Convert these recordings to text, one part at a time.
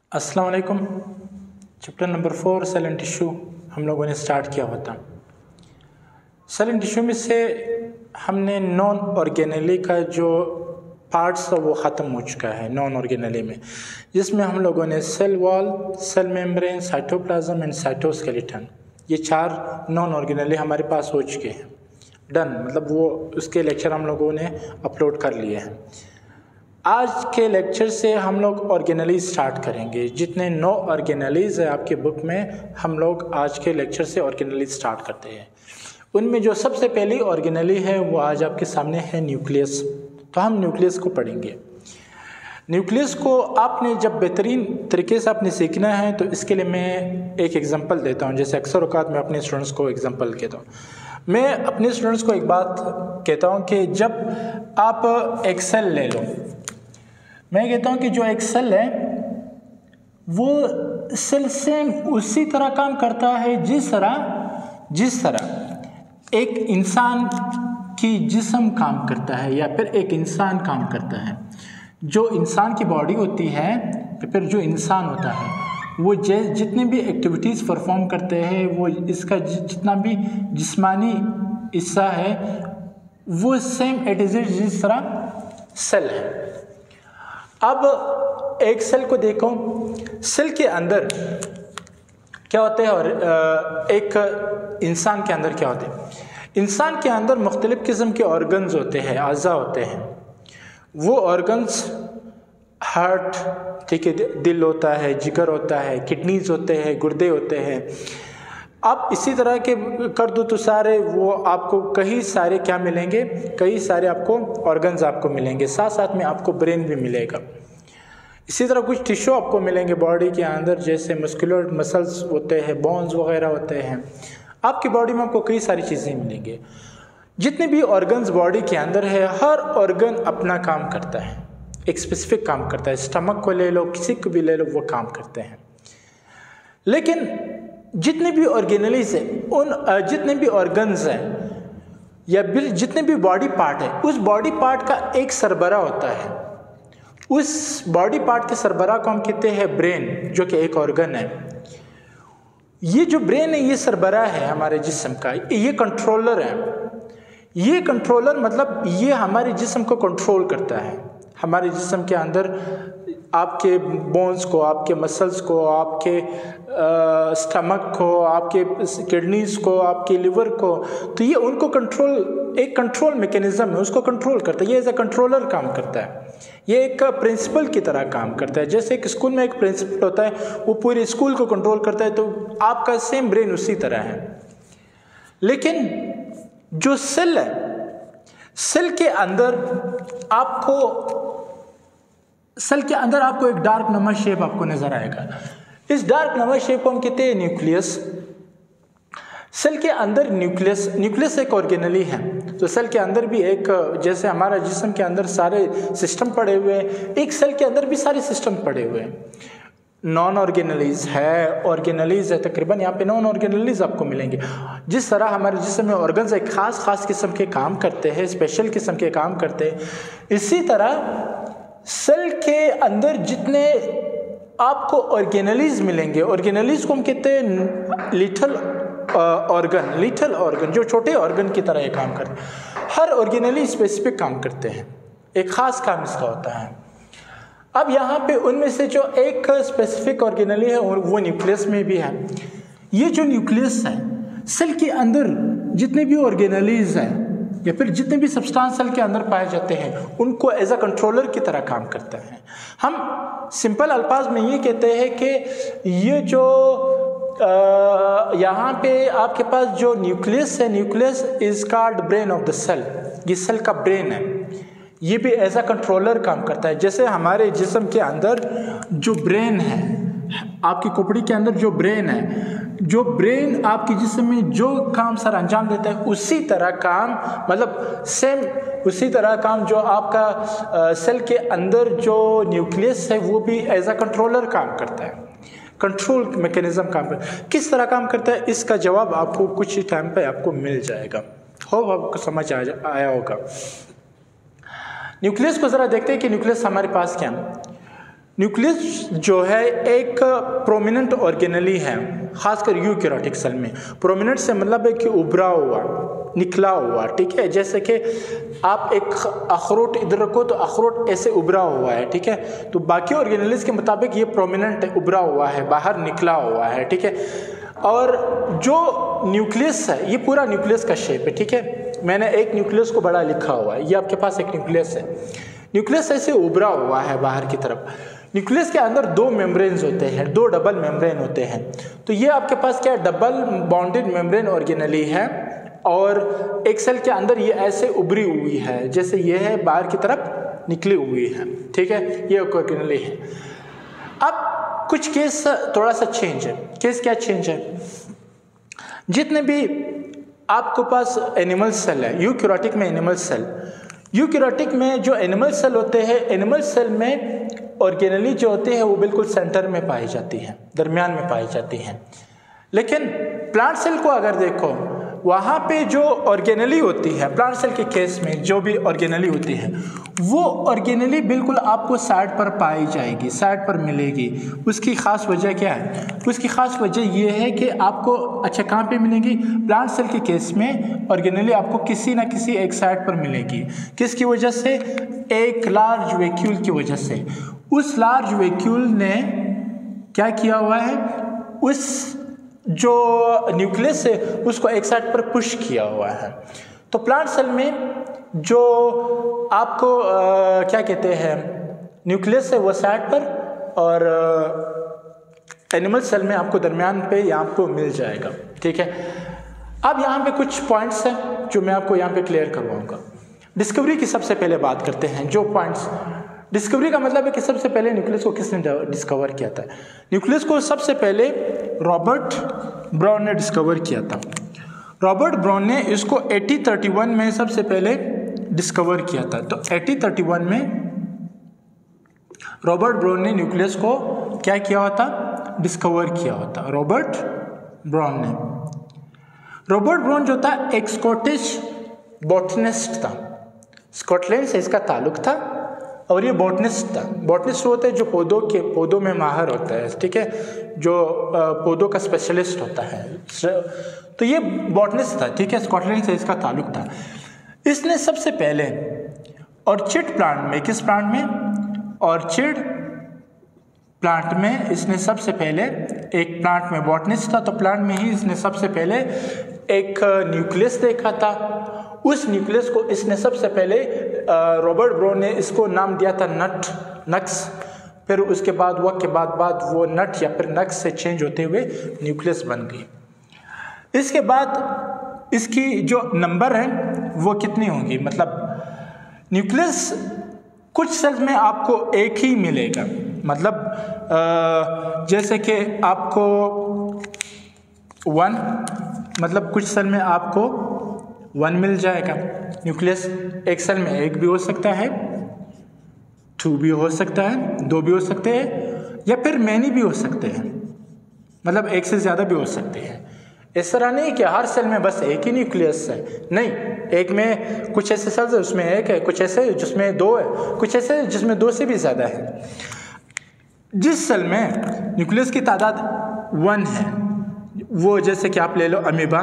अस्सलाम वालेकुम। Chapter number 4 cell and tissue हम लोगों ने स्टार्ट किया होता। सेल एंड टिश्यू में से हमने नॉन ऑर्गेनेली का जो पार्ट्स था वो ख़त्म हो चुका है नॉन ऑर्गेनेली में, जिसमें हम लोगों ने cell wall, cell membrane, cytoplasm and cytoskeleton, ये 4 नॉन ऑर्गेनेली हमारे पास हो चुके हैं। डन, मतलब वो उसके लेक्चर हम लोगों ने अपलोड कर लिए हैं। आज के लेक्चर से हम लोग ऑर्गेनेलीज स्टार्ट करेंगे। जितने 9 ऑर्गेनेलीज है आपके बुक में, हम लोग आज के लेक्चर से ऑर्गेनेलीज स्टार्ट करते हैं। उनमें जो सबसे पहली ऑर्गेनेली है वो आज आपके सामने है न्यूक्लियस। तो हम न्यूक्लियस को पढ़ेंगे। न्यूक्लियस को आपने जब बेहतरीन तरीके से आपने सीखना है तो इसके लिए मैं एक एग्जांपल देता हूँ। जैसे अक्सर औकात मैं अपने स्टूडेंट्स को एग्जांपल कहता हूँ। मैं अपने स्टूडेंट्स को एक बात कहता हूँ कि जब आप एक सेल ले लो, मैं कहता हूँ कि जो एक सेल है वो सेल सेम उसी तरह काम करता है जिस तरह एक इंसान की जिस्म काम करता है या फिर एक इंसान काम करता है। जो इंसान की बॉडी होती है या फिर जो इंसान होता है वो जितनी भी एक्टिविटीज़ परफॉर्म करते हैं, वो इसका जितना भी जिस्मानी हिस्सा है वो सेम इट इज जिस तरह सेल है। अब एक सेल को देखो, सेल के अंदर क्या होते हैं और एक इंसान के अंदर क्या होते हैं। इंसान के अंदर मुख्तलिफ़ किस्म के ऑर्गन्स होते हैं, अज़ा होते हैं। वो ऑर्गन्स हार्ट, ठीक है, दिल होता है, जिगर होता है, किडनीज होते हैं, गुर्दे होते हैं। आप इसी तरह के कर दो तो सारे वो आपको कई सारे क्या मिलेंगे, कई सारे आपको ऑर्गन्स आपको मिलेंगे। साथ साथ में आपको ब्रेन भी मिलेगा। इसी तरह कुछ टिश्यू आपको मिलेंगे बॉडी के अंदर, जैसे मस्कुलर मसल्स होते हैं, बोन्स वगैरह होते हैं। आपकी बॉडी में आपको कई सारी चीज़ें मिलेंगी। जितने भी ऑर्गन्स बॉडी के अंदर है, हर ऑर्गन अपना काम करता है, एक स्पेसिफिक काम करता है। स्टमक को ले लो, किसी को भी ले लो, वो काम करते हैं। लेकिन जितने भी ऑर्गेनेलीज हैं, उन जितने भी ऑर्गन्स हैं या जितने भी बॉडी पार्ट है, उस बॉडी पार्ट का एक सरबरा होता है। उस बॉडी पार्ट के सरबरा को हम कहते हैं ब्रेन, जो कि एक ऑर्गन है। ये जो ब्रेन है ये सरबरा है हमारे जिस्म का, ये कंट्रोलर है। ये कंट्रोलर मतलब ये हमारे जिस्म को कंट्रोल करता है। हमारे जिस्म के अंदर आपके बोन्स को, आपके मसल्स को, आपके स्टमक को, आपके किडनीज को, आपके लिवर को, तो ये उनको कंट्रोल, एक कंट्रोल मैकेनिज्म है, उसको कंट्रोल करता है। ये एज ए कंट्रोलर काम करता है। ये एक प्रिंसिपल की तरह काम करता है। जैसे एक स्कूल में एक प्रिंसिपल होता है, वो पूरे स्कूल को कंट्रोल करता है, तो आपका सेम ब्रेन उसी तरह है। लेकिन जो सेल है, सेल के अंदर आपको एक डार्क नमा शेप आपको नजर आएगा। इस डार्क नमा शेप को हम कहते हैं न्यूक्लियस। सेल के अंदर न्यूक्लियस एक ऑर्गेनेली है। तो सेल के अंदर भी एक, जैसे हमारा जिस्म के अंदर सारे सिस्टम पड़े हुए हैं, एक सेल के अंदर भी सारे सिस्टम पड़े हुए हैं। नॉन ऑर्गेनेलीज है, ऑर्गेनेलीज है, तकरीबन यहाँ पे नॉन ऑर्गेनेलीज आपको मिलेंगे। जिस तरह हमारे जिस्म में ऑर्गन्स एक खास किस्म के काम करते हैं, स्पेशल किस्म के काम करते हैं, इसी तरह सेल के अंदर जितने आपको ऑर्गेनेलीज मिलेंगे, ऑर्गेनेलीज को हम कहते हैं लिटिल ऑर्गन, जो छोटे ऑर्गन की तरह ये काम करते हैं। हर ऑर्गेनेली स्पेसिफिक काम करते हैं, एक खास काम इसका होता है। अब यहाँ पे उनमें से जो एक स्पेसिफिक ऑर्गेनेली है वो न्यूक्लियस में भी है। ये जो न्यूक्लियस है, सेल के अंदर जितने भी ऑर्गेनेलीज हैं या फिर जितने भी सब्सटेंस सेल के अंदर पाए जाते हैं, उनको एज अ कंट्रोलर की तरह काम करता है। हम सिंपल अल्फाज में ये कहते हैं कि ये जो यहाँ पे आपके पास जो न्यूक्लियस है, nucleus is called brain of the cell. ये सेल का ब्रेन है, ये भी एज अ कंट्रोलर काम करता है। जैसे हमारे जिस्म के अंदर जो ब्रेन है, आपकी खोपड़ी के अंदर जो ब्रेन है, जो ब्रेन आपके जिस्म में जो काम सर अंजाम देता है, उसी तरह काम, मतलब सेम उसी तरह काम जो आपका सेल के अंदर जो न्यूक्लियस है वो भी एज अ कंट्रोलर काम करता है। कंट्रोल मैकेनिज्म काम करता है। किस तरह काम करता है, इसका जवाब आपको कुछ ही टाइम पे आपको मिल जाएगा। आपको समझ आया होगा। न्यूक्लियस को ज़रा देखते हैं कि न्यूक्लियस हमारे पास क्या है। न्यूक्लियस जो है एक प्रोमिनेंट ऑर्गेनेली है, खासकर यूकैरियोटिक सेल में। प्रोमिनेंट से मतलब है कि उभरा हुआ, निकला हुआ, ठीक है। जैसे कि आप एक अखरोट इधर रखो तो अखरोट ऐसे उभरा हुआ है, ठीक है। तो बाकी ऑर्गेनेल्स के मुताबिक ये प्रोमिनेंट है, उभरा हुआ है, बाहर निकला हुआ है, ठीक है। और जो न्यूक्लियस है ये पूरा न्यूक्लियस का शेप है, ठीक है। मैंने एक न्यूक्लियस को बड़ा लिखा हुआ है, ये आपके पास एक न्यूक्लियस है। न्यूक्लियस ऐसे उभरा हुआ है बाहर की तरफ। न्यूक्लियस के अंदर दो मेम्ब्रेन्स होते हैं, दो डबल मेम्ब्रेन होते हैं। तो ये आपके पास क्या डबल बॉन्डेड मेम्ब्रेन ऑर्गेनेली है, और एक सेल के अंदर ये ऐसे उभरी हुई है, जैसे ये है बाहर की तरफ निकली हुई है, ठीक है। ये ऑर्गेनेली है। अब कुछ केस थोड़ा सा चेंज है। केस क्या चेंज है? जितने भी आपके पास एनिमल सेल है, यूकैरियोटिक में एनिमल सेल, यूकैरियोटिक में जो एनिमल सेल होते हैं, एनिमल सेल में ऑर्गेनेली जो होते हैं वो बिल्कुल सेंटर में पाई जाती है, दरमियान में पाई जाती हैं। लेकिन प्लांट सेल को अगर देखो, वहाँ पे जो ऑर्गेनेली होती है, प्लांट सेल के केस में जो भी ऑर्गेनेली होती है, वो ऑर्गेनेली बिल्कुल आपको साइड पर पाई जाएगी, साइड पर मिलेगी। उसकी ख़ास वजह क्या है? उसकी ख़ास वजह ये है कि आपको अच्छा कहाँ पे मिलेगी? प्लांट सेल के केस में ऑर्गेनेली आपको किसी ना किसी एक साइड पर मिलेगी। किसकी वजह से? एक लार्ज वैक्यूल की वजह से। उस लार्ज वैक्यूल ने क्या किया हुआ है? उस जो न्यूक्लियस है उसको एक साइड पर पुश किया हुआ है। तो प्लांट सेल में जो आपको क्या कहते हैं, न्यूक्लियस है वो साइड पर, और एनिमल सेल में आपको दरमियान पे यहाँ आपको मिल जाएगा, ठीक है। अब यहाँ पे कुछ पॉइंट्स हैं जो मैं आपको यहाँ पे क्लियर करवाऊँगा। डिस्कवरी की सबसे पहले बात करते हैं। जो पॉइंट्स, डिस्कवरी का मतलब है कि सबसे पहले न्यूक्लियस को किसने डिस्कवर किया था? न्यूक्लियस को सबसे पहले रॉबर्ट ब्राउन ने डिस्कवर किया था। रॉबर्ट ब्राउन ने इसको 1831 में सबसे पहले डिस्कवर किया था। तो 1831 में रॉबर्ट ब्राउन ने न्यूक्लियस को क्या किया होता? डिस्कवर किया होता। रॉबर्ट ब्राउन ने, रॉबर्ट ब्राउन जो था एक स्कॉटिश बॉटनिस्ट था, स्कॉटलैंड से इसका ताल्लुक था, और ये बॉटनिस्ट था। बॉटनिस्ट होते हैं जो पौधों में माहिर होता है, ठीक है, जो पौधों का स्पेशलिस्ट होता है। तो ये बॉटनिस्ट था, ठीक है, स्कॉटलैंड से इसका ताल्लुक था। इसने सबसे पहले ऑर्चिड प्लांट में, किस प्लांट में? ऑर्चिड प्लांट में इसने सबसे पहले, एक प्लांट में बॉटनिस्ट था तो प्लांट में ही इसने सबसे पहले एक न्यूक्लियस देखा था। उस न्यूक्लियस को इसने सबसे पहले रॉबर्ट ब्राउन ने इसको नाम दिया था नक्स। फिर उसके बाद वक्त के बाद वो नट या फिर नक्स से चेंज होते हुए न्यूक्लियस बन गई। इसके बाद इसकी जो नंबर है वो कितनी होंगी? मतलब न्यूक्लियस कुछ सेल्स में आपको एक ही मिलेगा, मतलब जैसे कि आपको 1, मतलब कुछ सेल में आपको 1 मिल जाएगा न्यूक्लियस। एक सेल में 1 भी हो सकता है, 2 भी हो सकता है, 2 भी हो सकते हैं, या फिर मैनी भी हो सकते हैं, मतलब 1 से ज़्यादा भी हो सकते हैं। इस तरह नहीं कि हर सेल में बस एक ही न्यूक्लियस है, नहीं। एक में कुछ ऐसे सेल्स है उसमें 1 है, कुछ ऐसे जिसमें 2 है, कुछ ऐसे जिसमें 2 से भी ज़्यादा है। जिस सेल में न्यूक्लियस की तादाद 1 है, वो जैसे कि आप ले लो अमीबा,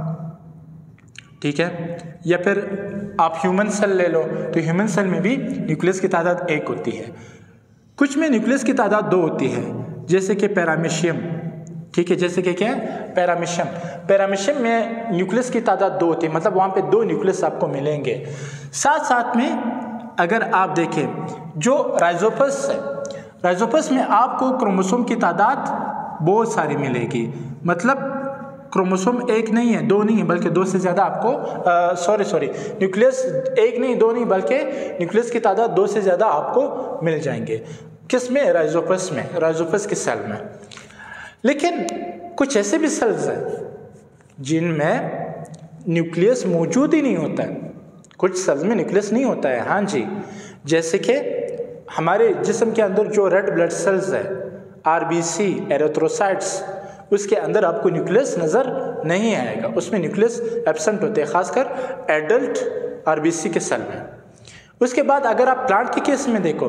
ठीक है, या फिर आप ह्यूमन सेल ले लो, तो ह्यूमन सेल में भी न्यूक्लियस की तादाद 1 होती है। कुछ में न्यूक्लियस की तादाद 2 होती है, जैसे कि पैरामीशियम, ठीक है, जैसे कि क्या है? पैरामीशियम। पैरामीशियम में न्यूक्लियस की तादाद 2 होती है, मतलब वहाँ पे 2 न्यूक्लियस आपको मिलेंगे। साथ साथ में अगर आप देखें जो राइजोपस है, राइजोपस में आपको क्रोमोसोम की तादाद बहुत सारी मिलेगी, मतलब क्रोमोसोम 1 नहीं है, 2 नहीं है, बल्कि 2 से ज़्यादा आपको न्यूक्लियस 1 नहीं 2 नहीं, बल्कि न्यूक्लियस की तादाद 2 से ज़्यादा आपको मिल जाएंगे। किस में? राइजोपस में, राइजोपस के सेल में। लेकिन कुछ ऐसे भी सेल्स हैं जिनमें न्यूक्लियस मौजूद ही नहीं होता है। कुछ सेल्स में न्यूक्लियस नहीं होता है, हाँ जी, जैसे कि हमारे जिस्म के अंदर जो रेड ब्लड सेल्स है, RBC, एरिथ्रोसाइट्स, उसके अंदर आपको न्यूक्लियस नज़र नहीं आएगा, उसमें न्यूक्लियस एब्सेंट होते हैं, खासकर एडल्ट RBC के सेल में। उसके बाद अगर आप प्लांट के केस में देखो,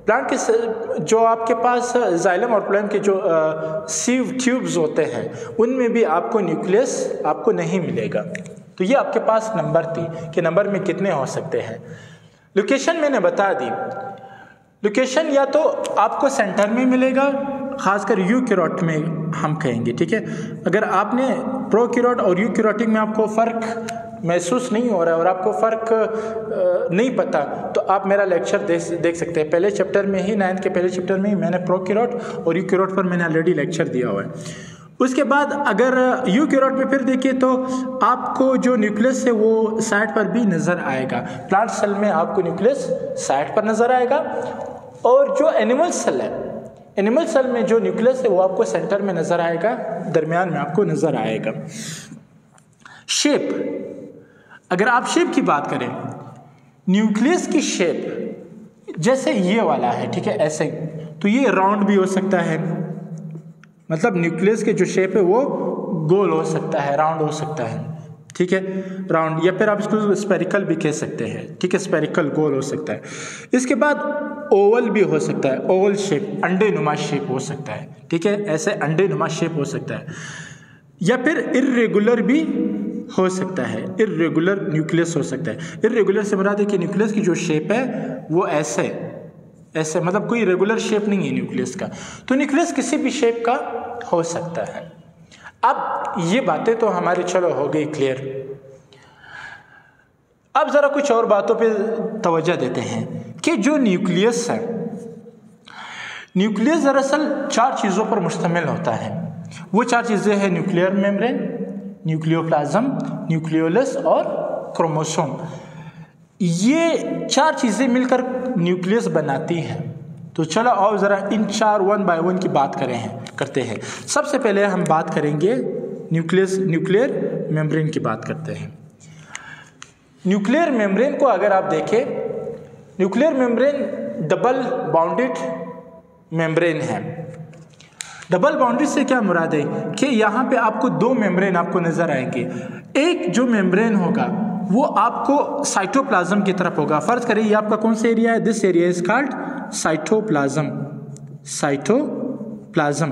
प्लांट के जो आपके पास जाइलम और फ्लोएम के जो सीव ट्यूब्स होते हैं उनमें भी आपको न्यूक्लियस आपको नहीं मिलेगा। तो ये आपके पास नंबर थी कि नंबर में कितने हो सकते हैं। लोकेशन मैंने बता दी, लोकेशन या तो आपको सेंटर में मिलेगा, खासकर यूकैरियोट में हम कहेंगे, ठीक है। अगर आपने प्रोकैरियोट और यूकैरियोटिक में आपको फ़र्क महसूस नहीं हो रहा है और आपको फ़र्क नहीं पता, तो आप मेरा लेक्चर देख सकते हैं। पहले चैप्टर में ही, 9th के पहले चैप्टर में ही मैंने प्रोकैरियोट और यूकैरियोट पर मैंने ऑलरेडी लेक्चर दिया हुआ है। उसके बाद अगर यूकैरियोट में फिर देखिए तो आपको जो न्यूक्लियस है वो साइड पर भी नज़र आएगा। प्लांट सेल में आपको न्यूक्लियस साइड पर नज़र आएगा, और जो एनिमल सेल है, एनिमल सेल में जो न्यूक्लियस है वो आपको सेंटर में नज़र आएगा, दरमियान में आपको नज़र आएगा। शेप, अगर आप शेप की बात करें, न्यूक्लियस की शेप जैसे ये वाला है, ठीक है, ऐसे, तो ये राउंड भी हो सकता है, मतलब न्यूक्लियस के जो शेप है वो गोल हो सकता है, राउंड हो सकता है, ठीक है, राउंड, या फिर आप इसको स्पेरिकल भी कह सकते हैं, ठीक है, स्पेरिकल गोल हो सकता है। इसके बाद ओवल भी हो सकता है, ओवल शेप, अंडे नुमा शेप हो सकता है, ठीक है, ऐसे अंडे नुमा शेप हो सकता है, या फिर इर्रेगुलर भी हो सकता है, इर्रेगुलर न्यूक्लियस हो सकता है। इर्रेगुलर से मुराद है कि न्यूक्लियस की जो शेप है वो ऐसे ऐसे, मतलब कोई रेगुलर शेप नहीं है न्यूक्लियस का, तो न्यूक्लियस किसी भी शेप का हो सकता है। अब ये बातें तो हमारी चलो हो गई क्लियर। अब जरा कुछ और बातों पे तवज्जो देते हैं कि जो न्यूक्लियस है, न्यूक्लियस दरअसल 4 चीज़ों पर मुश्तमिल होता है। वो 4 चीज़ें हैं न्यूक्लियर मेम्ब्रेन, न्यूक्लियोप्लाज्म, न्यूक्लियोलस और क्रोमोसोम। ये 4 चीज़ें मिलकर न्यूक्लियस बनाती हैं। तो चलो आओ ज़रा इन 4 1 बाय 1 की बात करते हैं। सबसे पहले हम बात करेंगे न्यूक्लियर मेम्ब्रेन की बात करते हैं। न्यूक्लियर मेम्ब्रेन को अगर आप देखें, nuclear membrane double bounded membrane है। डबल बाउंड्री से क्या मुराद है कि यहाँ पे आपको 2 मेम्ब्रेन आपको नजर आएंगे। एक जो मेम्ब्रेन होगा वो आपको साइटोप्लाज्म की तरफ होगा। फर्ज करें ये आपका कौन सा एरिया है, this area is called cytoplasm, cytoplasm.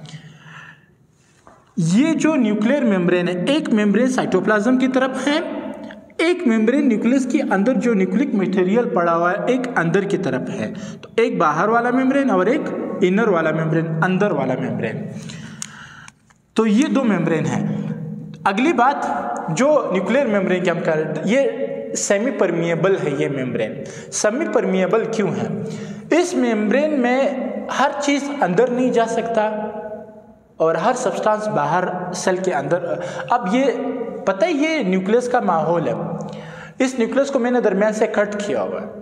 ये जो न्यूक्लियर मेम्ब्रेन है, एक मेम्ब्रेन साइटोप्लाज्म की तरफ है, एक मेम्ब्रेन न्यूक्लियस के अंदर जो न्यूक्लिक मटेरियल पड़ा हुआ है एक अंदर की तरफ है। तो एक बाहर वाला मेम्ब्रेन और एक इनर वाला मेम्ब्रेन, अंदर वाला मेम्ब्रेन। तो ये 2 मेम्ब्रेन हैं। अगली बात जो न्यूक्लियर मेम्ब्रेन की हम कर रहे हैं, ये सेमी परमिएबल है। ये मेम्ब्रेन सेमी परमिएबल क्यों है? इस मेम्ब्रेन में हर चीज़ अंदर नहीं जा सकता और हर सब्सटेंस बाहर सेल के अंदर। अब ये पता है ये न्यूक्लियस का माहौल है, इस न्यूक्लियस को मैंने दरमियान से कट किया हुआ है।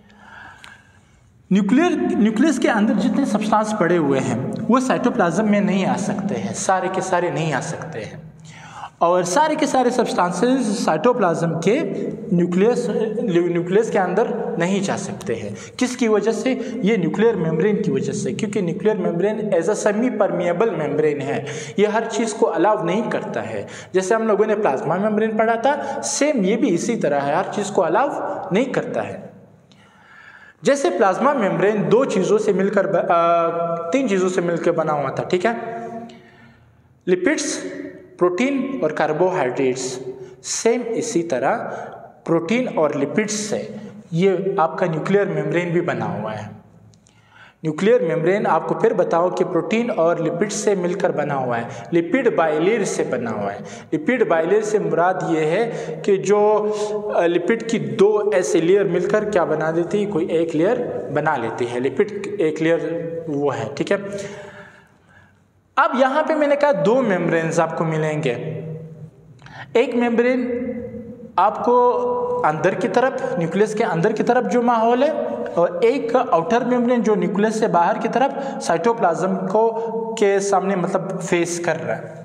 न्यूक्लियस के अंदर जितने सब्सटेंस पड़े हुए हैं वो साइटोप्लाज्म में नहीं आ सकते हैं, सारे के सारे नहीं आ सकते हैं, और सारे के सारे सब्सटेंसेस साइटोप्लाज्म के न्यूक्लियस के अंदर नहीं जा सकते हैं। किसकी वजह से? ये न्यूक्लियर मेम्ब्रेन की वजह से, क्योंकि nuclear membrane as a semi permeable membrane है। ये हर चीज़ को अलाउ नहीं करता है। जैसे हम लोगों ने प्लाज्मा मेम्ब्रेन पढ़ा था, सेम ये भी इसी तरह है, हर चीज़ को अलाउ नहीं करता है। जैसे प्लाज्मा मेम्ब्रेन 2 चीज़ों से मिलकर 3 चीज़ों से मिलकर बना हुआ था, ठीक है, लिपिड्स, प्रोटीन और कार्बोहाइड्रेट्स। सेम इसी तरह प्रोटीन और लिपिड्स से ये आपका न्यूक्लियर मेम्ब्रेन भी बना हुआ है। न्यूक्लियर मेम्ब्रेन आपको फिर बताओ कि प्रोटीन और लिपिड से मिलकर बना हुआ है, लिपिड बाइलेयर से बना हुआ है। लिपिड बाइलेयर से मुराद ये है कि जो लिपिड की 2 ऐसे लेयर मिलकर क्या बना देती है, कोई एक लेयर बना लेती है। लिपिड एक लेयर वो है, ठीक है। अब यहाँ पे मैंने कहा 2 मेम्ब्रेन्स आपको मिलेंगे। एक मेम्ब्रेन आपको अंदर की तरफ, न्यूक्लियस के अंदर की तरफ जो माहौल है, और एक आउटर मेम्ब्रेन जो न्यूक्लियस से बाहर की तरफ साइटोप्लाज्म को के सामने मतलब फेस कर रहा है।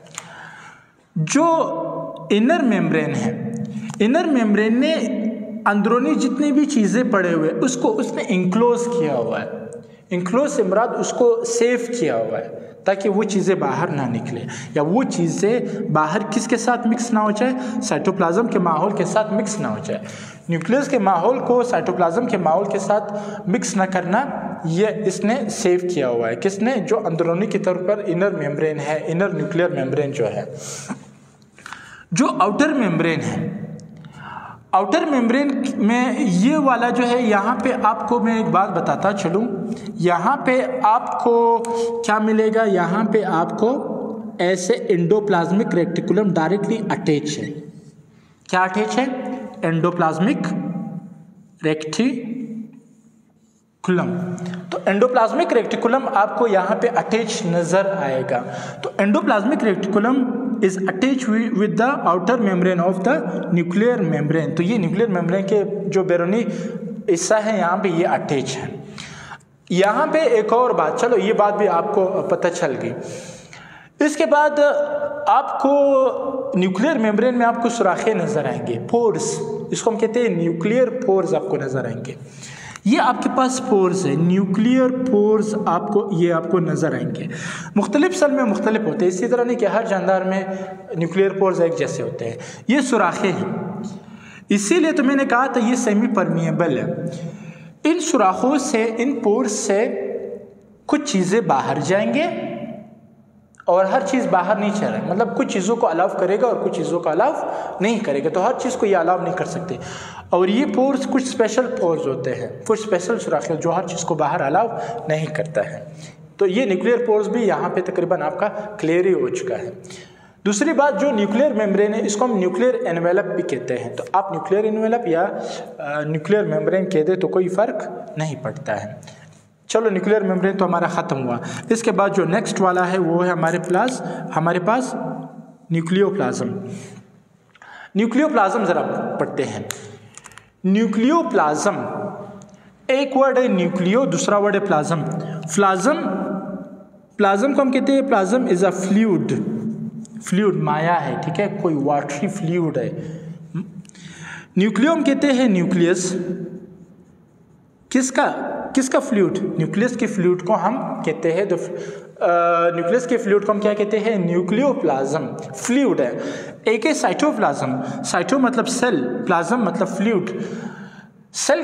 जो इनर मेम्ब्रेन है, इनर मेम्ब्रेन ने अंदरूनी जितनी भी चीज़ें पड़े हुए उसको उसने इंक्लोज किया हुआ है। इंक्लोज से मुराद उसको सेव किया हुआ है ताकि वो चीज़ें बाहर ना निकले, या वो चीज़ें बाहर किसके साथ मिक्स ना हो जाए, साइटोप्लाज्म के माहौल के साथ मिक्स ना हो जाए। न्यूक्लियस के माहौल को साइटोप्लाज्म के माहौल के साथ मिक्स ना करना, ये इसने सेव किया हुआ है। किसने? जो अंदरूनी के तौर पर इनर मेम्ब्रेन है, इनर न्यूक्लियर मेम्ब्रेन जो है। जो आउटर मेम्ब्रेन है, आउटर मेम्ब्रेन में ये वाला जो है, यहाँ पे आपको मैं एक बात बताता चलूँ, यहाँ पे आपको क्या मिलेगा, यहाँ पे आपको ऐसे एंडोप्लाज्मिक रेक्टिकुलम डायरेक्टली अटैच है। क्या अटैच है? Endoplasmic reticulum. तो एंडोप्लाज्मिक रेक्टिकुलम आपको यहाँ पे अटैच नजर आएगा। तो endoplasmic reticulum is attached with the outer membrane of the nuclear membrane। तो ये न्यूक्लियर मेम्ब्रेन के जो बैरूनी हिस्सा है यहाँ पे ये अटैच है। यहाँ पे एक और बात, चलो ये बात भी आपको पता चल गई। इसके बाद आपको न्यूक्लियर मेम्ब्रेन में आपको सुराखें नजर आएंगे, पोर्स, इसको हम कहते हैं न्यूक्लियर पोर्स आपको नजर आएंगे। ये आपके पास पोर्स है, न्यूक्लियर पोर्स आपको नज़र आएंगे। मुख्तलिफ सेल में मुख्तलिफ होते हैं, इसी तरह नहीं कि हर जानदार में न्यूक्लियर पोर्स एक जैसे होते हैं। ये सुराखें हैं, इसीलिए तो मैंने कहा था ये सेमी परमिएबल है। इन सुराखों से, इन पोर्स से कुछ चीज़ें बाहर जाएंगे और हर चीज़ बाहर नहीं चल रहा है, मतलब कुछ चीज़ों को अलाउ करेगा और कुछ चीज़ों को अलाउ नहीं करेगा। तो हर चीज़ को ये अलाउ नहीं कर सकते। और ये पोर्स कुछ स्पेशल पोर्स होते हैं, कुछ स्पेशल सुराखें जो हर चीज़ को बाहर अलाउ नहीं करता है। तो ये न्यूक्लियर पोर्स भी यहाँ पे तकरीबन आपका क्लियर ही हो चुका है। दूसरी बात, जो न्यूक्लियर मेम्ब्रेन है इसको हम न्यूक्लियर एनवेलप भी कहते हैं। तो आप न्यूक्लियर एनवेलप या न्यूक्लियर मेम्ब्रेन कह दे तो कोई फ़र्क नहीं पड़ता है। चलो न्यूक्लियर मेम्ब्रेन तो हमारा ख़त्म हुआ। इसके बाद जो नेक्स्ट वाला है वो है हमारे पास न्यूक्लियोप्लाज्म। न्यूक्लियोप्लाज्म ज़रा पढ़ते हैं। न्यूक्लियोप्लाज्म, एक वर्ड है न्यूक्लियो, दूसरा वर्ड है प्लाज्म। प्लाज्म को हम कहते हैं, प्लाज्म इज अ फ्लूइड माया है, ठीक है, कोई वाटरी फ्लूइड है। न्यूक्लियो हम कहते हैं न्यूक्लियस, किसका फ्लूइड? न्यूक्लियस के फ्लूइड को हम कहते हैं, तो न्यूक्लियस के फ्लूइड को हम क्या कहते हैं? न्यूक्लियोप्लाज्म। फ्लूइड है। एक है साइटोप्लाज्म, साइटो मतलब सेल, प्लाज्म मतलब फ्लूइड। सेल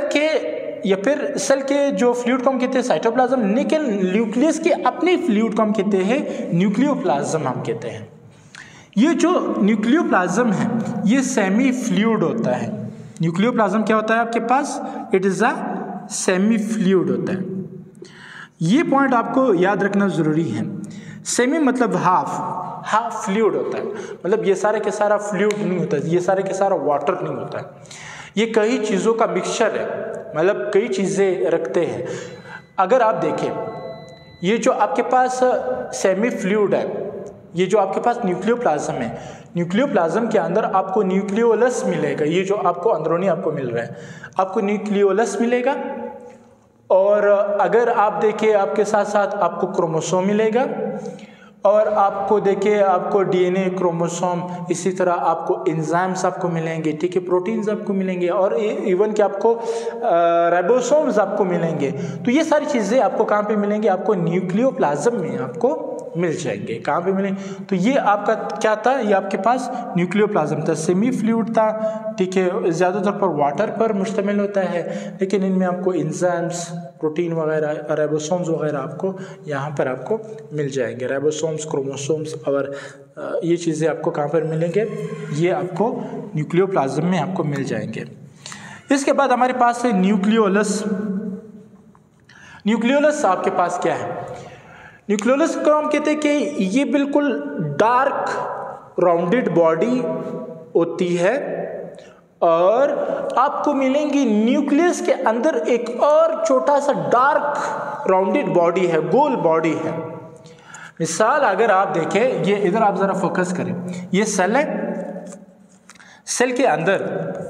के जो फ्लूइड को हम कहते हैं साइटोप्लाज्म, लेकिन न्यूक्लियस के अपने फ्लूइड को हम कहते हैं न्यूक्लियोप्लाज्म हम कहते हैं। ये जो न्यूक्लियोप्लाज्म है ये सेमी फ्लूइड होता है। न्यूक्लियोप्लाज्म क्या होता है आपके पास? It is a semi fluid होता है। ये पॉइंट आपको याद रखना ज़रूरी है। सेमी मतलब हाफ फ्लूइड होता है, मतलब ये सारे के सारा फ्लूइड नहीं होता, ये सारे के सारा वाटर नहीं होता है। ये कई चीज़ों का मिक्सचर है, मतलब कई चीज़ें रखते हैं। अगर आप देखें, ये जो आपके पास सेमी फ्लूइड है, ये जो आपके पास न्यूक्लियोप्लाज्म है, न्यूक्लियोप्लाज्म के अंदर आपको न्यूक्लियोलस मिलेगा। ये जो आपको अंदरूनी आपको मिल रहा है, आपको न्यूक्लियोलस मिलेगा। और अगर आप देखिए, आपके साथ साथ आपको क्रोमोसोम मिलेगा, और आपको देखिए आपको डीएनए, क्रोमोसोम, इसी तरह आपको एंजाइम्स आपको मिलेंगे, ठीक है, प्रोटीन्स आपको मिलेंगे, और इवन कि आपको राइबोसोम्स आपको मिलेंगे। तो ये सारी चीज़ें आपको कहाँ पे मिलेंगी? आपको न्यूक्लियोप्लाज्म में आपको मिल जाएंगे। कहाँ पे मिले? तो ये आपका क्या था? ये आपके पास न्यूक्लियोप्लाज्म था, सेमी फ्लूइड था, ठीक है, ज़्यादातर पर वाटर पर मुश्तमिल होता है, लेकिन इनमें आपको एंजाइम्स, प्रोटीन वगैरह, राइबोसोम्स वगैरह आपको यहाँ पर आपको मिल जाएंगे। राइबोसोम्स, क्रोमोसोम्स और ये चीज़ें आपको कहाँ पर मिलेंगे? ये आपको न्यूक्लियोप्लाज्म में आपको मिल जाएंगे। इसके बाद हमारे पास है न्यूक्लियोलस। न्यूक्लियोलस आपके पास क्या है? न्यूक्लियोलस को हम कहते हैं कि ये बिल्कुल डार्क राउंडेड बॉडी होती है, और आपको मिलेंगी न्यूक्लियस के अंदर एक और छोटा सा डार्क राउंडेड बॉडी है, गोल बॉडी है। मिसाल अगर आप देखें, ये इधर आप ज़रा फोकस करें, ये सेल है, सेल के अंदर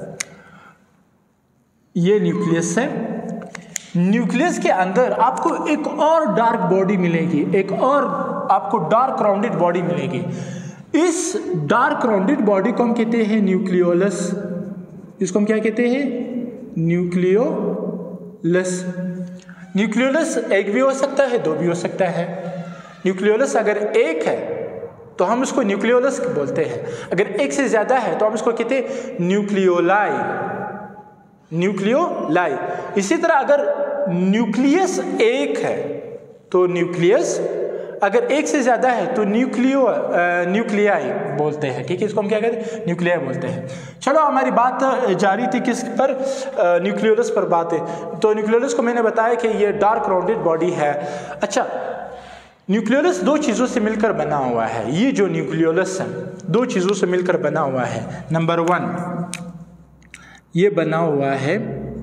ये न्यूक्लियस है, न्यूक्लियस के अंदर आपको एक और डार्क बॉडी मिलेगी, एक और आपको डार्क राउंडेड बॉडी मिलेगी। इस डार्क राउंडेड बॉडी को हम कहते हैं न्यूक्लियोलस। इसको हम क्या कहते हैं? न्यूक्लियोलस। न्यूक्लियोलस एक भी हो सकता है, दो भी हो सकता है। न्यूक्लियोलस अगर एक है तो हम उसको न्यूक्लियोलस बोलते हैं, अगर एक से ज़्यादा है तो हम उसको कहते हैं न्यूक्लियोलाई, न्यूक्लियोलाई। इसी तरह अगर न्यूक्लियस एक है तो न्यूक्लियस, अगर एक से ज़्यादा है तो न्यूक्लियाई बोलते हैं, ठीक है, इसको हम क्या कहते हैं, न्यूक्लियाई बोलते हैं। चलो हमारी बात जारी थी किस पर, न्यूक्लियोलस पर बात है। तो न्यूक्लियोलस को मैंने बताया कि ये डार्क राउंडेड बॉडी है। अच्छा, न्यूक्लियोलस दो चीज़ों से मिलकर बना हुआ है। ये जो न्यूक्लियोलस है दो चीज़ों से मिलकर बना हुआ है। नंबर 1, ये बना हुआ है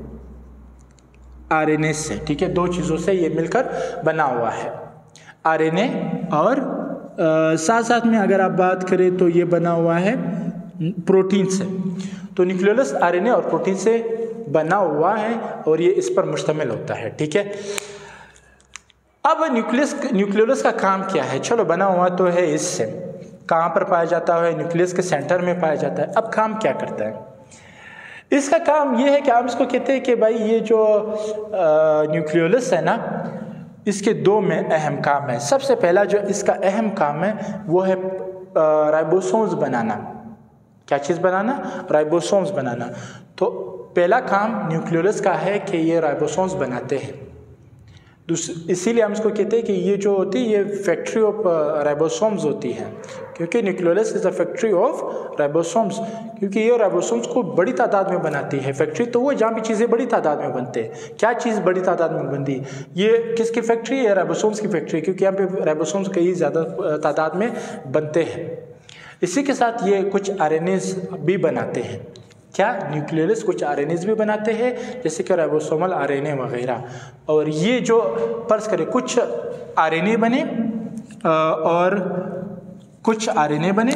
आरएनए से, ठीक है, दो चीज़ों से ये मिलकर बना हुआ है, आरएनए और साथ साथ में अगर आप बात करें तो ये बना हुआ है प्रोटीन से। तो न्यूक्लियोलस आरएनए और प्रोटीन से बना हुआ है और ये इस पर मुश्तमिल होता है, ठीक है। अब न्यूक्लियोलस का काम क्या है? चलो, बना हुआ तो है इससे, कहाँ पर पाया जाता है? न्यूक्लियस के सेंटर में पाया जाता है। अब काम क्या करता है इसका? काम ये है कि हम इसको कहते हैं कि भाई ये जो न्यूक्लियोलस है ना, इसके दो में अहम काम है। सबसे पहला जो इसका अहम काम है वो है राइबोसोम्स बनाना। क्या चीज़ बनाना? राइबोसोम्स बनाना। तो पहला काम न्यूक्लियोलस का है कि ये राइबोसोम्स बनाते हैं। इसीलिए हम इसको कहते हैं कि ये जो होती है ये फैक्ट्री ऑफ राइबोसोम्स होती है, क्योंकि nucleolus is a factory of ribosomes, क्योंकि ये राइबोसोम्स को बड़ी तादाद में बनाती है। फैक्ट्री तो वो जहाँ भी चीज़ें बड़ी तादाद में बनते हैं। क्या चीज़ बड़ी तादाद में बनती है? ये किसकी फैक्ट्री है? राइबोसोम्स की फैक्ट्री, क्योंकि यहाँ पे राइबोसोम्स कई ज़्यादा तादाद में बनते हैं। इसी के साथ ये कुछ आरएनएस भी बनाते हैं। क्या? न्यूक्लियोलस कुछ आरएनएस भी बनाते हैं, जैसे कि राइबोसोमल आरएनए वगैरह। और ये जो फर्ज करें कुछ आरएनए बने और कुछ आरएनए बने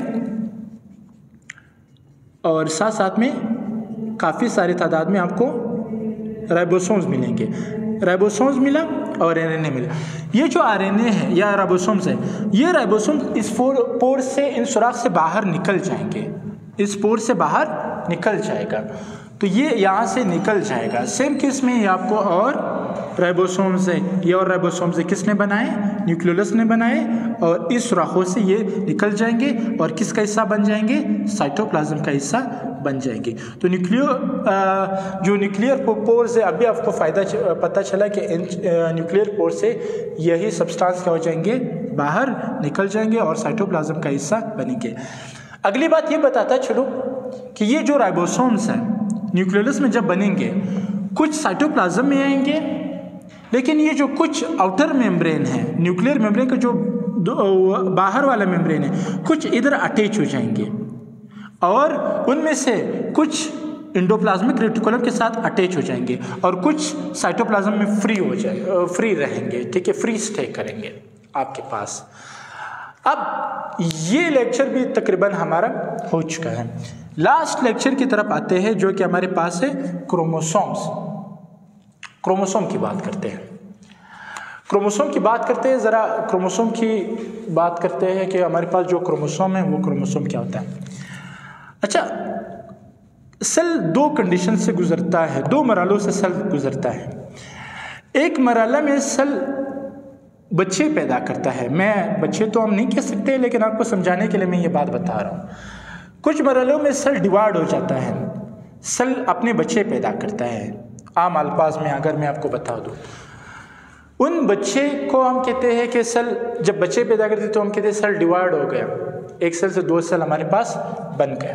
और साथ साथ में काफ़ी सारी तादाद में आपको राइबोसोम्स मिलेंगे। राइबोसोम्स मिला और आरएनए मिला। ये जो आरएनए है या राइबोसोम्स है, ये राइबोसोम्स इस पोर से, इन सुराख से बाहर निकल जाएंगे, इस पोर से बाहर निकल जाएगा। तो ये यहाँ से निकल जाएगा। सेम केस में ये आपको और राइबोसोम्स है, ये और राइबोसोम्स है किसने बनाए? न्यूक्लियोलस ने बनाए। और इस सुराखों से ये निकल जाएंगे और किसका हिस्सा बन जाएंगे? साइटोप्लाज्म का हिस्सा बन जाएंगे। तो जो न्यूक्लियर पोर्स है, अभी आपको फ़ायदा पता चला कि न्यूक्लियर पोर्स से यही सब्सटेंस क्या हो जाएंगे? बाहर निकल जाएंगे और साइटोप्लाज्म का हिस्सा बनेंगे। अगली बात ये बताता चलो कि ये जो राइबोसोम्स हैं न्यूक्लियोलस में जब बनेंगे, कुछ साइटोप्लाज्म में आएंगे, लेकिन ये जो कुछ आउटर मेम्ब्रेन है, न्यूक्लियर मेम्ब्रेन का जो बाहर वाला मेम्ब्रेन है, कुछ इधर अटैच हो जाएंगे और उनमें से कुछ एंडोप्लाज्मिक रेटिकुलम के साथ अटैच हो जाएंगे और कुछ साइटोप्लाज्म में फ्री रहेंगे, ठीक है, फ्री स्टे करेंगे आपके पास। अब ये लेक्चर भी तकरीबन हमारा हो चुका है। लास्ट लेक्चर की तरफ आते हैं जो कि हमारे पास है क्रोमोसोम्स। क्रोमोसोम की बात करते हैं। क्रोमोसोम की बात करते हैं, ज़रा क्रोमोसोम की बात करते हैं कि हमारे पास जो क्रोमोसोम है वो क्रोमोसोम क्या होता है। अच्छा, सेल दो कंडीशन से गुजरता है, दो मरहलों से सेल गुजरता है। एक मरहला में सेल बच्चे पैदा करता है। मैं बच्चे तो हम नहीं कह सकते, लेकिन आपको समझाने के लिए मैं ये बात बता रहा हूँ। कुछ मरहलों में सेल डिवाइड हो जाता है, सेल अपने बच्चे पैदा करता है। आम अल्फाज में अगर मैं आपको बता दूँ, उन बच्चे को हम कहते हैं कि सेल जब बच्चे पैदा करते तो हम कहते हैं सेल डिवाइड हो गया, एक सेल से दो सेल हमारे पास बन गए।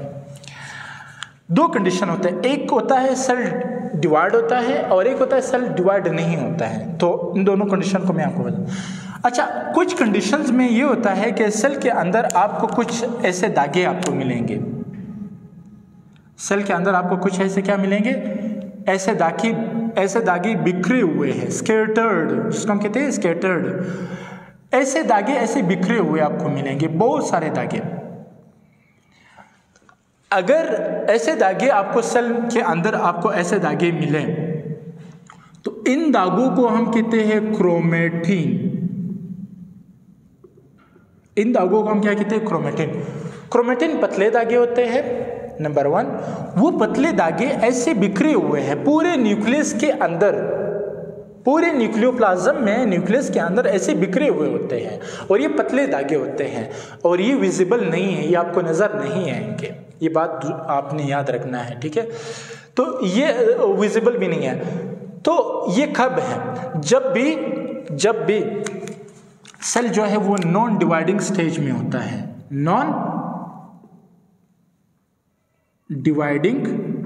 दो कंडीशन होते हैं, एक होता है सेल डिवाइड होता है और एक होता है सेल डिवाइड नहीं होता है। तो इन दोनों कंडीशन को मैं आपको बताऊँ। अच्छा, कुछ कंडीशंस में ये होता है कि सेल के अंदर आपको कुछ ऐसे दागे आपको मिलेंगे, सेल के अंदर आपको कुछ ऐसे क्या मिलेंगे? ऐसे दागे बिखरे हुए हैं, स्कैटर्ड, जिसको हम कहते हैं स्कैटर्ड। ऐसे दागे ऐसे बिखरे हुए आपको मिलेंगे, बहुत सारे दागे। अगर ऐसे दागे आपको सेल के अंदर आपको ऐसे दागे मिले तो इन दागों को हम कहते हैं क्रोमेटिन। इन दागों को हम क्या कहते हैं? क्रोमेटिन। क्रोमेटिन पतले दागे होते हैं, नंबर 1। वो पतले दागे ऐसे बिखरे हुए हैं पूरे न्यूक्लियस के अंदर, पूरे न्यूक्लियोप्लाज्म में, न्यूक्लियस के अंदर ऐसे बिखरे हुए होते हैं और ये पतले धागे होते हैं और ये विजिबल नहीं है, ये आपको नज़र नहीं आएंगे। ये बात आपने याद रखना है, ठीक है। तो ये विजिबल भी नहीं है। तो ये कब है? जब भी सेल जो है वो नॉन डिवाइडिंग स्टेज में होता है, नॉन डिवाइडिंग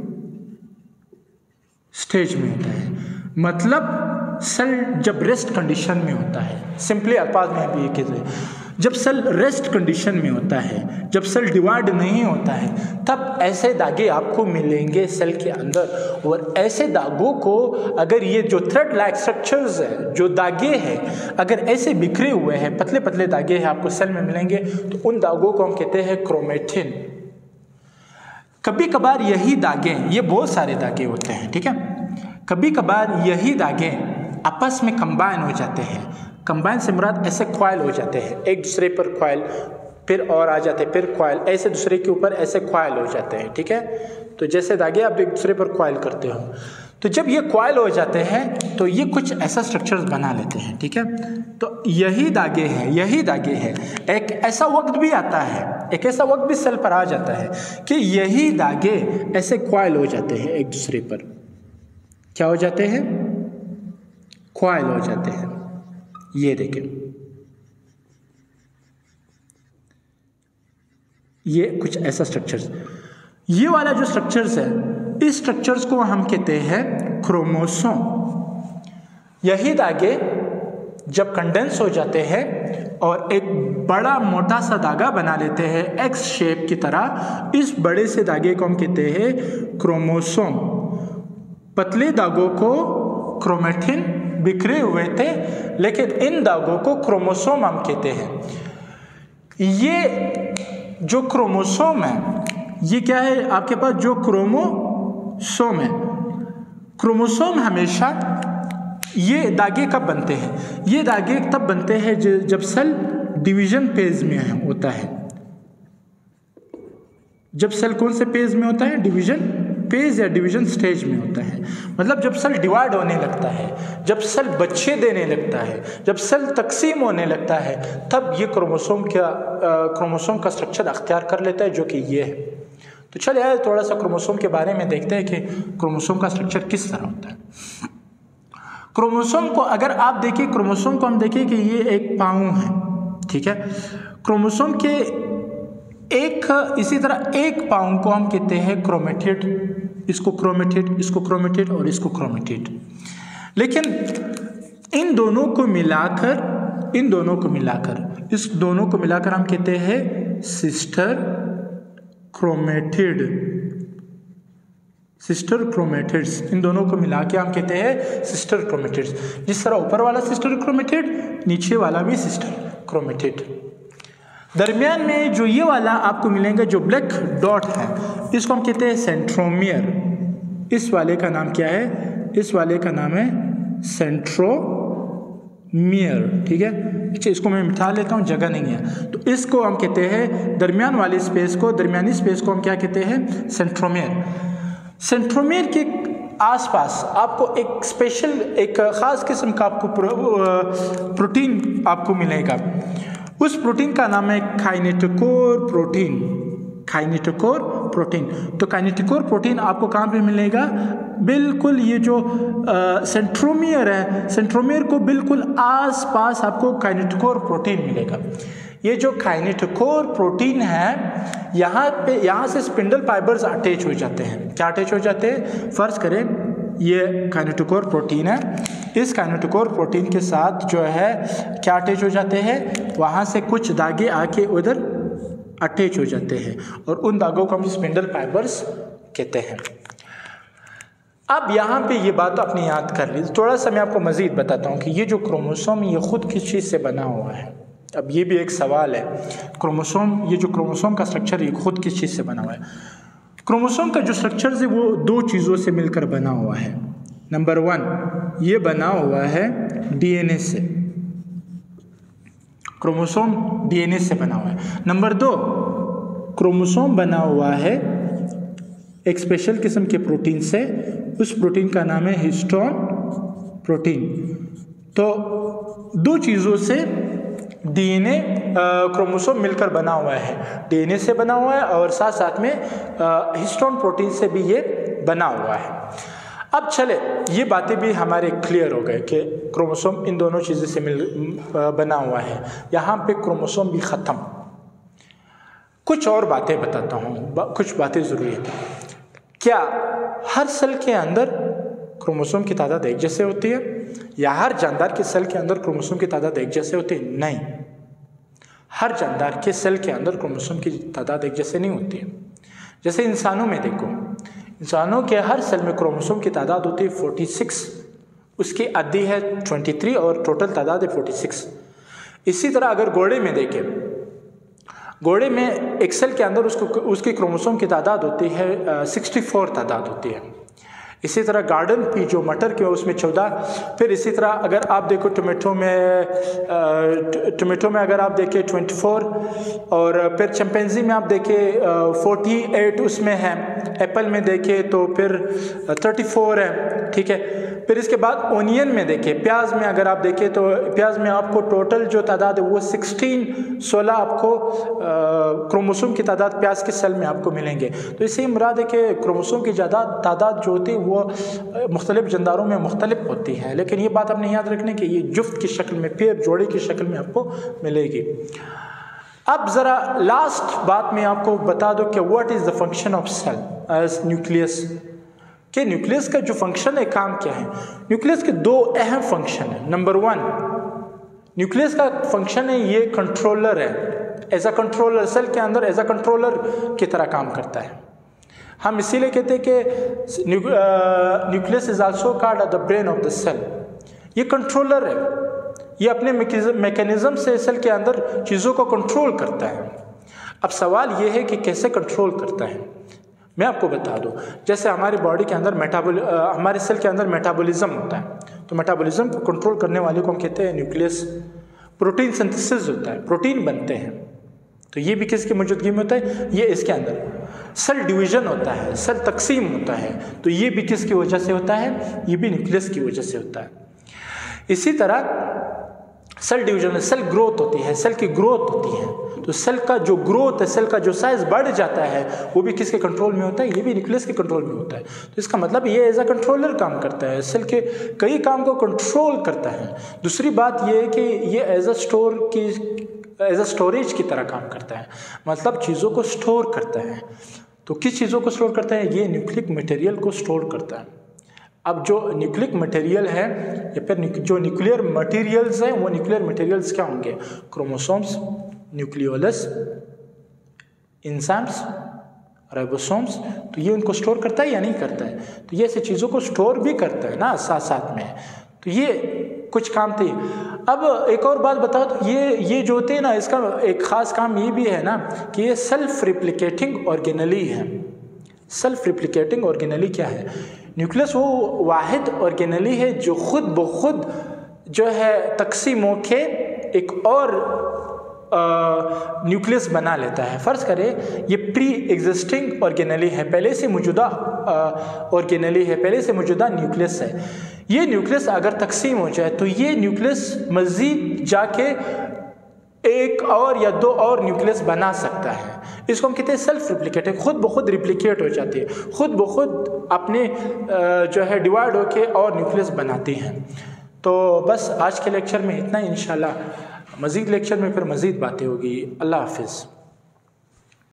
स्टेज में होता है, मतलब सेल जब रेस्ट कंडीशन में होता है। सिंपली अल्फाज में आप ये कहते हैं, जब सेल रेस्ट कंडीशन में होता है, जब सेल डिवाइड नहीं होता है, तब ऐसे धागे आपको मिलेंगे सेल के अंदर। और ऐसे धागों को अगर ये जो थ्रेड लाइक स्ट्रक्चर्स है, जो धागे हैं, अगर ऐसे बिखरे हुए हैं, पतले पतले धागे हैं, आपको सेल में मिलेंगे, तो उन धागों को हम कहते हैं क्रोमेटिन। कभी कभार यही धागे, ये बहुत सारे धागे होते हैं, ठीक है, कभी कभार यही धागे आपस में कंबाइन हो जाते हैं। कंबाइन से मुराद ऐसे क्वाइल हो जाते हैं, एक दूसरे पर क्वाइल, फिर और आ जाते हैं, फिर क्वाइल, ऐसे दूसरे के ऊपर ऐसे क्वाइल हो जाते हैं, ठीक है। तो जैसे धागे आप एक दूसरे पर क्वाइल करते हो, तो जब ये क्वाइल हो जाते हैं तो ये कुछ ऐसा स्ट्रक्चर्स बना लेते हैं, ठीक है। तो यही धागे हैं। एक ऐसा वक्त भी आता है, एक ऐसा वक्त भी सेल पर आ जाता है कि यही धागे ऐसे क्वाइल हो जाते हैं एक दूसरे पर। क्या हो जाते हैं? क्वाइल हो जाते हैं। ये देखें, ये कुछ ऐसा स्ट्रक्चर्स, ये वाला जो स्ट्रक्चर्स है, इस स्ट्रक्चर्स को हम कहते हैं क्रोमोसोम। यही धागे जब कंडेंस हो जाते हैं और एक बड़ा मोटा सा धागा बना लेते हैं एक्स शेप की तरह, इस बड़े से धागे को हम कहते हैं क्रोमोसोम। पतले धागों को क्रोमेटिन बिखरे हुए थे, लेकिन इन धागों को क्रोमोसोम हम कहते हैं। ये जो क्रोमोसोम है, ये क्या है आपके पास? जो क्रोमोसोम है, क्रोमोसोम हमेशा, ये धागे कब बनते हैं? ये धागे तब बनते हैं जब सेल डिवीजन फेज में होता है। जब सेल कौन से फेज में होता है? डिवीजन फेज या डिवीजन स्टेज में होता है। मतलब जब सेल डिवाइड होने लगता है, जब सेल बच्चे देने लगता है, जब सेल तकसीम होने लगता है, तब ये क्रोमोसोम का स्ट्रक्चर अख्तियार कर लेता है, जो कि ये है। तो चलिए यार थोड़ा सा क्रोमोसोम के बारे में देखते हैं कि क्रोमोसोम का स्ट्रक्चर किस तरह होता है। क्रोमोसोम को अगर आप देखिए, क्रोमोसोम को हम देखिए कि ये एक पाँव है, ठीक है। क्रोमोसोम के इसी तरह एक पाँव को हम कहते हैं क्रोमेटिड, इसको क्रोमेटिड, इसको क्रोमेटिड और इसको क्रोमेटिड। लेकिन इन दोनों को मिलाकर इस दोनों को मिलाकर हम कहते हैं सिस्टर क्रोमेटिड्स। इन दोनों को मिला के हम कहते हैं सिस्टर क्रोमेटिड्स। जिस तरह ऊपर वाला सिस्टर क्रोमेटिड, नीचे वाला भी सिस्टर क्रोमेटिड। दरमियान में जो ये वाला आपको मिलेंगे, जो ब्लैक डॉट है, इसको हम कहते हैं सेंट्रोमियर। इस वाले का नाम क्या है? इस वाले का नाम है सेंट्रोमियर, ठीक है। अच्छा, इसको मैं मिटा लेता हूँ, जगह नहीं है। तो इसको हम कहते हैं दरमियान वाली स्पेस को, दरमियानी स्पेस को हम क्या कहते हैं? सेंट्रोमियर। सेंट्रोमियर के आसपास आपको एक स्पेशल, एक ख़ास किस्म का आपको प्रोटीन आपको मिलेगा। उस प्रोटीन का नाम है काइनेटोकोर प्रोटीन। तो काइनेटोकोर प्रोटीन आपको कहाँ पे मिलेगा? बिल्कुल ये जो सेंट्रोमियर है, सेंट्रोमियर को बिल्कुल आसपास आपको काइनेटोकोर प्रोटीन मिलेगा। ये जो काइनेटोकोर प्रोटीन है, यहाँ से स्पिंडल फाइबर्स अटैच हो जाते हैं। क्या अटैच हो जाते हैं? फर्ज करें ये काइनेटोकोर प्रोटीन है, इस काइनेटोकोर प्रोटीन के साथ जो है क्या अटैच हो जाते हैं? वहाँ से कुछ धागे आके उधर अटैच हो जाते हैं और उन धागों को हम स्पिंडल फाइबर्स कहते हैं। अब यहाँ पे ये बात तो आपने याद कर ली। थोड़ा सा मैं आपको मज़ीद बताता हूँ कि ये जो क्रोमोसोम, ये खुद किस चीज़ से बना हुआ है। अब ये भी एक सवाल है, क्रोमोसोम, ये जो क्रोमोसोम का स्ट्रक्चर, ये खुद किस चीज़ से बना हुआ है? क्रोमोसोम का जो स्ट्रक्चर है वो दो चीज़ों से मिलकर बना हुआ है। नंबर 1, ये बना हुआ है डीएनए से। क्रोमोसोम डीएनए से बना हुआ है। नंबर 2, क्रोमोसोम बना हुआ है एक स्पेशल किस्म के प्रोटीन से। उस प्रोटीन का नाम है हिस्टोन प्रोटीन। तो दो चीज़ों से डीएनए क्रोमोसोम मिलकर बना हुआ है, डीएनए से बना हुआ है और साथ साथ में हिस्टोन प्रोटीन से भी ये बना हुआ है। अब चले ये बातें भी हमारे क्लियर हो गए कि क्रोमोसोम इन दोनों चीज़ों से बना हुआ है। यहाँ पे क्रोमोसोम भी ख़त्म। कुछ और बातें बताता हूँ, कुछ बातें ज़रूरी है। क्या हर सेल के अंदर क्रोमोसोम की तादाद एक जैसे होती है या हर जानदार के सेल के अंदर क्रोमोसोम की तादाद एक जैसे होती है? नहीं, हर जानदार के सेल के अंदर क्रोमोसोम की तादाद एक जैसे नहीं होती है। जैसे इंसानों में देखो, इंसानों के हर सेल में क्रोमोसोम की तादाद होती है 46, उसकी आधी है 23 और टोटल तादाद है 46। इसी तरह अगर घोड़े में देखें, घोड़े में एक सेल के अंदर उसकी क्रोमोसोम की तादाद होती है 64 तादाद होती है। इसी तरह गार्डन की जो मटर की उसमें 14। फिर इसी तरह अगर आप देखो टोमेटो में अगर आप देखें 24, और फिर चिंपैंजी में आप देखें 48 उसमें है। एप्पल में देखें तो फिर 34 है, ठीक है। फिर इसके बाद ओनियन में देखें, प्याज में अगर आप देखें तो प्याज में आपको टोटल जो तादाद है वो 16 आपको क्रोमोसोम की तादाद प्याज के सेल में आपको मिलेंगे। तो इससे मुराद है कि क्रोमोसोम की ज़्यादा तादाद जो होती है वो मुख्तलिफ जानदारों में मुख्तलिफ होती है, लेकिन ये बात आपने याद रखने की ये जुफ्त की शक्ल में, पेयर जोड़े की शक्ल में आपको मिलेगी। अब ज़रा लास्ट बात में आपको बता दो कि what is the function of cell as nucleus, कि न्यूक्लियस का जो फंक्शन है, काम क्या है। न्यूक्लियस के दो अहम फंक्शन है। नंबर 1, न्यूक्लियस का फंक्शन है ये कंट्रोलर है। एज अ कंट्रोलर, सेल के अंदर एज अ कंट्रोलर की तरह काम करता है। हम इसीलिए कहते हैं कि nucleus is also called the brain of the cell. ये कंट्रोलर है, ये अपने मैकेनिज्म से सेल के अंदर चीज़ों को कंट्रोल करता है। अब सवाल ये है कि कैसे कंट्रोल करता है। मैं आपको बता दूं, जैसे हमारी बॉडी के अंदर हमारे सेल के अंदर मेटाबॉलिज्म होता है, तो मेटाबॉलिज्म को कंट्रोल करने वाले को हम कहते हैं न्यूक्लियस। प्रोटीन सिंथेसिस होता है, प्रोटीन बनते हैं, तो ये भी किसकी मौजूदगी में होता है, ये इसके अंदर। सेल डिवीजन होता है, सेल तकसीम होता है, तो ये भी किसकी वजह से होता है, ये भी न्यूक्लियस की वजह से होता है। इसी तरह सेल डिवीजन में सेल ग्रोथ होती है, सेल की ग्रोथ होती है, तो सेल का जो ग्रोथ है, सेल का जो साइज बढ़ जाता है, वो भी किसके कंट्रोल में होता है, ये भी न्यूक्लियस के कंट्रोल में होता है। तो इसका मतलब ये एज अ कंट्रोलर काम करता है, सेल के कई काम को कंट्रोल करता है। दूसरी बात ये है कि ये एज अ स्टोरेज की तरह काम करता है, मतलब चीज़ों को स्टोर करता है। तो किस चीज़ों को स्टोर करता है, ये न्यूक्लिक मटेरियल को स्टोर करता है। अब जो न्यूक्लिक मटेरियल है या फिर जो न्यूक्लियर मटेरियल्स हैं, वो न्यूक्लियर मटेरियल्स क्या होंगे, क्रोमोसोम्स, न्यूक्लियोलस, एंजाइम्स, राइबोसोम्स। तो ये उनको स्टोर करता है या नहीं करता है, तो ये ऐसी चीज़ों को स्टोर भी करता है ना साथ साथ में। तो ये कुछ काम थे। अब एक और बात बताओ, तो ये जो होते हैं ना, इसका एक ख़ास काम ये भी है ना कि ये सेल्फ रिप्लिकेटिंग ऑर्गेनेली है। सेल्फ रिप्लिकेटिंग ऑर्गेनेली क्या है, न्यूक्लियस वो वाहिद ऑर्गेनेली है जो खुद ब खुद जो है तकसीम होके एक और न्यूक्लियस बना लेता है। फ़र्ज़ करें ये प्री एग्जिस्टिंग ऑर्गेनेली है, पहले से मौजूदा ऑर्गेनेली है, पहले से मौजूदा न्यूक्लियस है। ये न्यूक्लियस अगर तकसीम हो जाए तो ये न्यूक्लियस मज़ीद जाके एक और या दो और न्यूक्लियस बना सकता है। इसको हम कहते हैं सेल्फ रिप्लिकेटिंग, खुद ब खुद रिप्लिकेट हो जाती है, खुद ब खुद अपने जो है डिवाइड होके और न्यूक्लियस बनाती हैं। तो बस आज के लेक्चर में इतना ही, इंशाल्लाह मज़ीद लेक्चर में फिर मज़ीद बातें होगी। अल्लाह हाफिज़।